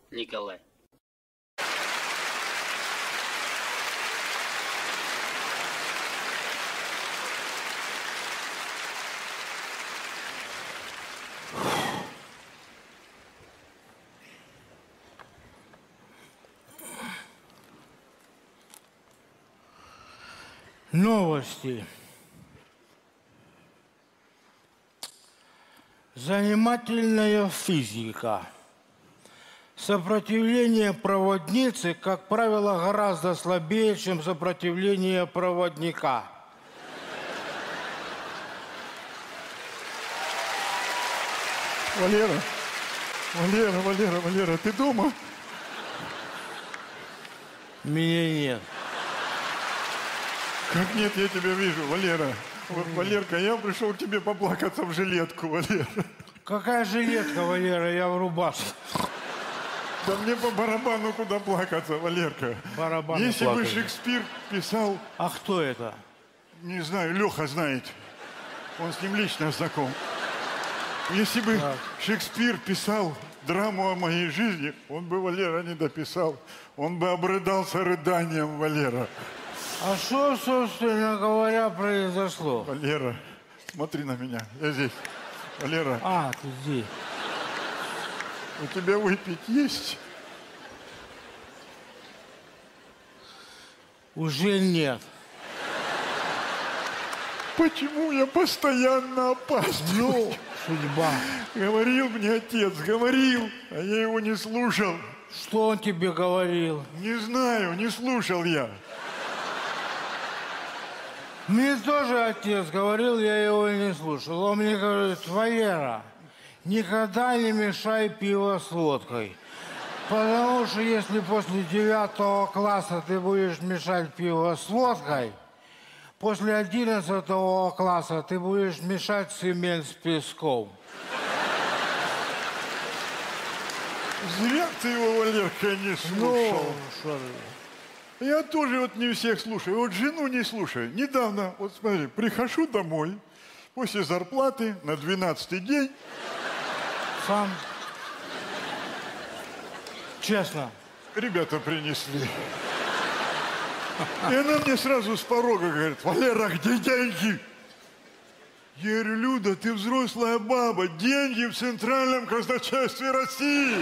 Николай. Новости. Занимательная физика. Сопротивление проводницы, как правило, гораздо слабее, чем сопротивление проводника. Валера, Валера, ты дома? Меня нет. Как нет, я тебя вижу, Валера. Вот, Валерка, я пришел к тебе поплакаться в жилетку, Валера. Какая жилетка, Валера, я в рубашке. Да мне по барабану куда плакаться, Валерка. Барабаны Если плакали. бы Шекспир писал... А кто это? Не знаю, Леха знает. Он с ним лично знаком. Если бы Шекспир писал драму о моей жизни, он бы, Валера, не дописал. Он бы обрыдался рыданием, Валера. А что, собственно говоря, произошло? Валера, смотри на меня, я здесь. Валера. А, ты здесь. У тебя выпить есть? Уже нет. Почему я постоянно опаздываю? Ну, судьба. Говорил мне отец, говорил, а я его не слушал. Что он тебе говорил? Не знаю, не слушал я. Мне тоже отец говорил, я его и не слушал. Он мне говорит: Валера, никогда не мешай пиво с водкой. Потому что если после 9 класса ты будешь мешать пиво с водкой, после 11 класса ты будешь мешать цемент с песком. Зря ты его, Валерка, не слушал. Ну, что ты? Я тоже вот не всех слушаю. Вот жену не слушаю. Недавно, вот смотри, прихожу домой после зарплаты на 12-й день. Сам. Честно. Ребята принесли. И она мне сразу с порога говорит: Валера, где деньги? Я говорю: Люда, ты взрослая баба, деньги в Центральном казначействе России.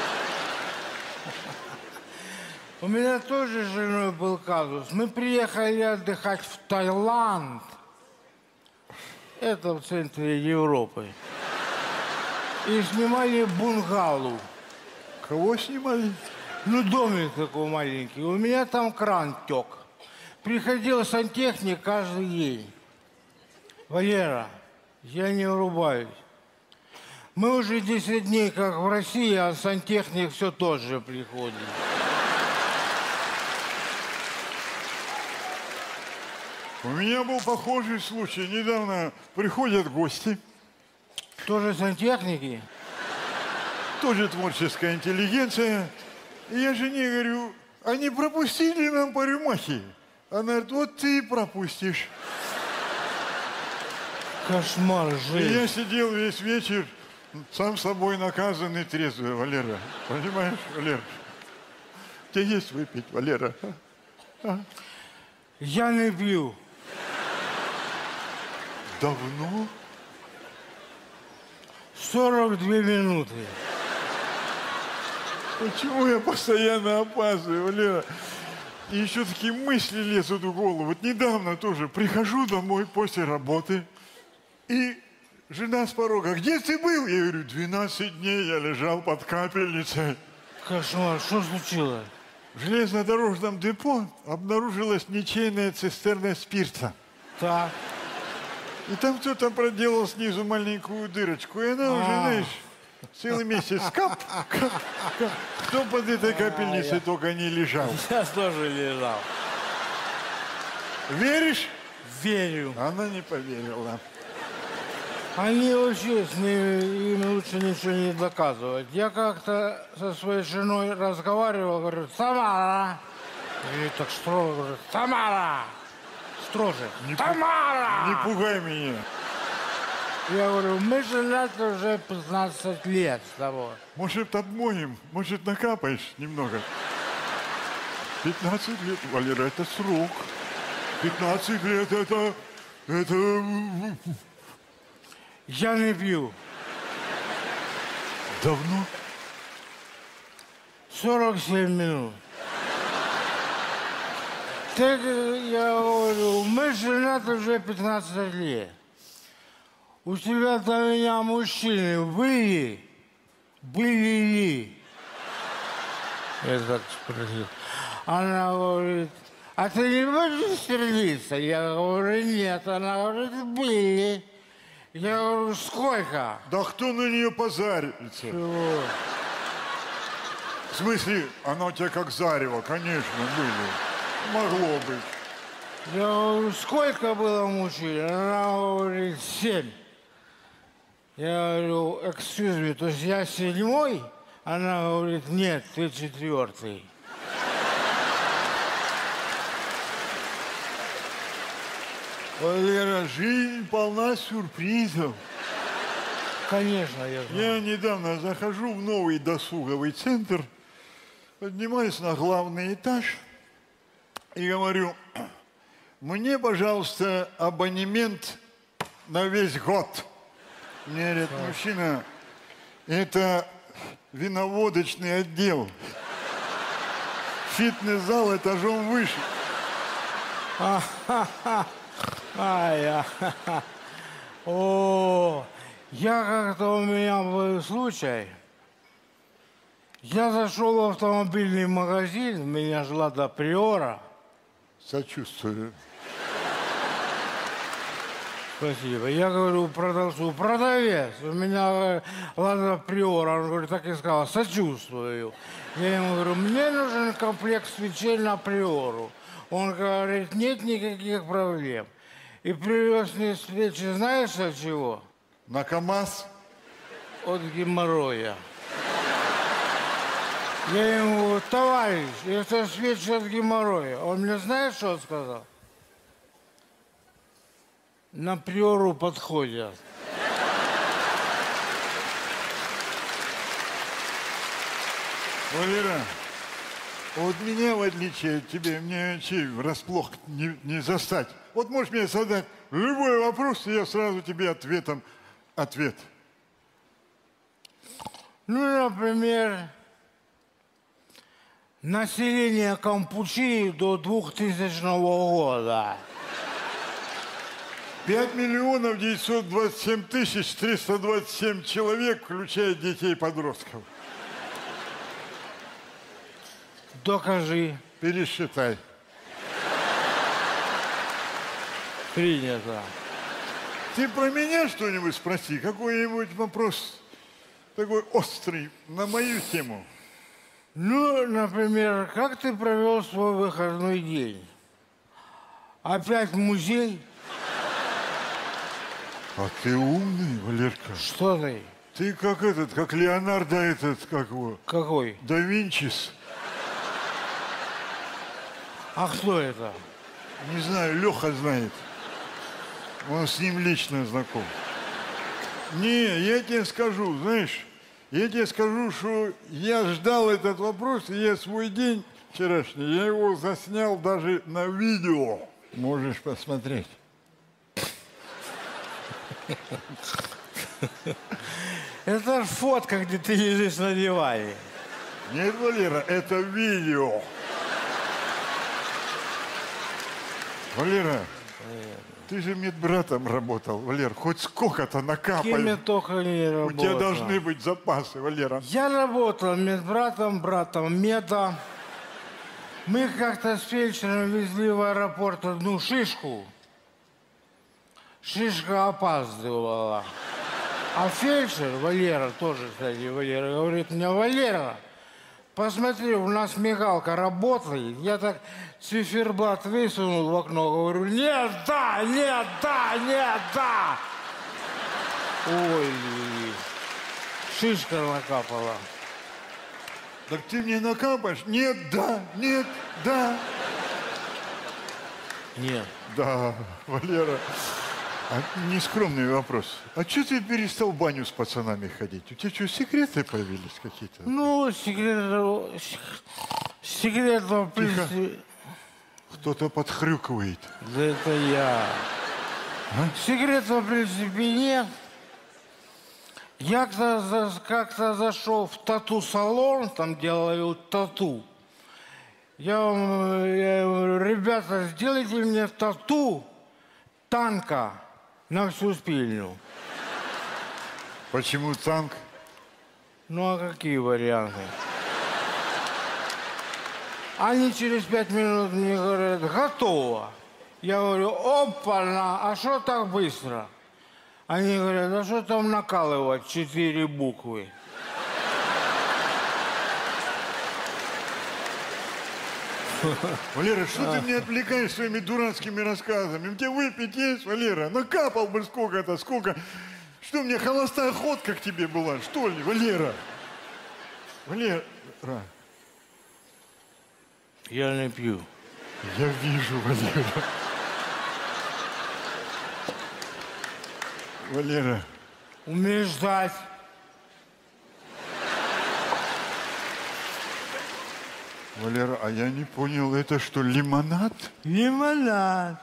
У меня тоже с женой был казус. Мы приехали отдыхать в Таиланд. Это в центре Европы. И снимали бунгало. Кого снимали? Ну, домик такой маленький. У меня там кран тек. Приходил сантехник каждый день. Валера, я не врубаюсь. Мы уже 10 дней как в России, а сантехник все тот же приходит. У меня был похожий случай. Недавно приходят гости. Тоже сантехники? Тоже творческая интеллигенция. И я жене говорю: а не пропустили нам по рюмахе? Она говорит: вот ты пропустишь. Кошмар, И жизнь. я сидел весь вечер, сам собой наказанный, трезвый, Валера. Понимаешь, Валера? Тебе есть выпить, Валера? А? Я не пью. Давно? 42 минуты. Почему я постоянно опаздываю, Валера? И еще такие мысли лезут в голову. Вот недавно тоже прихожу домой после работы, и жена с порога: где ты был? Я говорю: 12 дней я лежал под капельницей. Кошмар, что случилось? В железнодорожном депо обнаружилась ничейная цистерна спирта. Так. И там кто-то проделал снизу маленькую дырочку, и она уже, знаешь, целый месяц кап. Кто под этой капельницей только не лежал. Я тоже лежал. Веришь? Верю. Она не поверила. Они вообще, с ними, им лучше ничего не доказывать. Я как-то со своей женой разговаривал, говорю: Тамара. И так строго говорю: Тамара. Строже. Тамара! Не пугай меня. Я говорю, мы женаты уже 15 лет с тобой. Может, отмоем? Может, накапаешь немного? 15 лет, Валера, это срок. 15 лет это... Я не пью. Давно? 47 минут. Так я говорю, мы женаты уже 15 лет. У тебя до меня мужчины были? Были ли? Я так спросил. Она говорит, а ты не будешь сердиться? Я говорю, нет. Она говорит, были. Я говорю, сколько? Да кто на нее позарится? Чего? В смысле, она у тебя как зарево, конечно, были. Могло быть. Я говорю, сколько было мужчин? Она говорит, 7. Я говорю, excuse me, то есть я 7-й? Она говорит, нет, ты 4-й. Валера, жизнь полна сюрпризов. Конечно, я знаю. Я недавно захожу в новый досуговый центр, поднимаюсь на главный этаж и говорю, мне, пожалуйста, абонемент на весь год. Мне говорит, мужчина, это виноводочный отдел. Фитнес-зал этажом выше. О, я как-то у меня был случай. Я зашел в автомобильный магазин, меня жила до Приора. Сочувствую. Спасибо. Я говорю продавцу, продавец, у меня Лада Приора. Он говорит, так и сказал, сочувствую. Я ему говорю, мне нужен комплект свечей на Приору. Он говорит, нет никаких проблем. И привез мне свечи, знаешь от чего? На КамАЗ? От геморроя. Я ему говорю, товарищ, это свечи от геморроя. Он мне знаешь, что сказал? На Приору подходят. Валера, вот меня, в отличие от тебя, мне вообще врасплох не застать. Вот можешь мне задать любой вопрос, и я сразу тебе ответом ответ. Ну, например, население Кампучии до 2000 года. 5 миллионов 927 тысяч 327 человек, включая детей и подростков. Докажи. Пересчитай. Принято. Ты про меня что-нибудь спроси, какой-нибудь вопрос такой острый на мою тему. Ну, например, как ты провел свой выходной день? Опять в музей? А ты умный, Валерка. Что ты? Ты как этот, как Леонардо этот, как его? Какой? Да Винчис. А кто это? Не знаю, Леха знает. Он с ним лично знаком. Не, я тебе скажу, знаешь, я тебе скажу, что я ждал этот вопрос, и я свой день вчерашний, я его заснял даже на видео. Можешь посмотреть. Это фотка, где ты лежишь на диване. Нет, Валера, это видео. Валера, ты же медбратом работал, Валер, хоть сколько-то Кем я накапай. только не У работал. тебя должны быть запасы, Валера. Я работал медбратом, братом меда. Мы как-то с фельдшером везли в аэропорт одну шишку. Шишка опаздывала. А фельдшер, Валера, тоже, кстати, Валера, говорит мне, Валера, посмотри, у нас мигалка работает. Я так циферблат высунул в окно, говорю, нет, да, нет, да, нет, да. Ой, шишка накапала. Так ты мне накапаешь? Нет, да, нет, да. Нет. Да, Валера. Нескромный вопрос. А что ты перестал в баню с пацанами ходить? У тебя что, секреты появились какие-то? Ну, секретов, в принципе... Кто-то подхрюкивает. Да это я. Секретов, в принципе, нет. Я как-то зашел в тату-салон, там делают тату. Я говорю, ребята, сделайте мне тату танка на всю спину. Почему танк? Ну, а какие варианты? Они через 5 минут мне говорят, готово. Я говорю, опа-на, а что так быстро? Они говорят, а что там накалывать 4 буквы? Валера, что ты меня отвлекаешь своими дурацкими рассказами? У тебя выпить есть, Валера? Накапал бы сколько-то, сколько... Что, мне холостая ходка к тебе была, что ли, Валера? Валера... Я не пью. Я вижу, Валера. Валера. Умеешь ждать. Валера, а я не понял, это что, лимонад? Лимонад.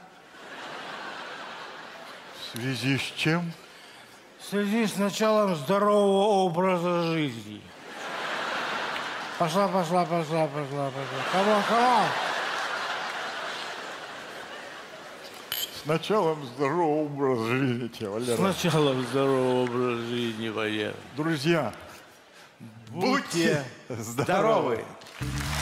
В связи с чем? В связи с началом здорового образа жизни. Пошла. Камон. С началом здорового образа жизни тебя, Валера. С началом здорового образа жизни, Валера. Друзья, Будьте здоровы.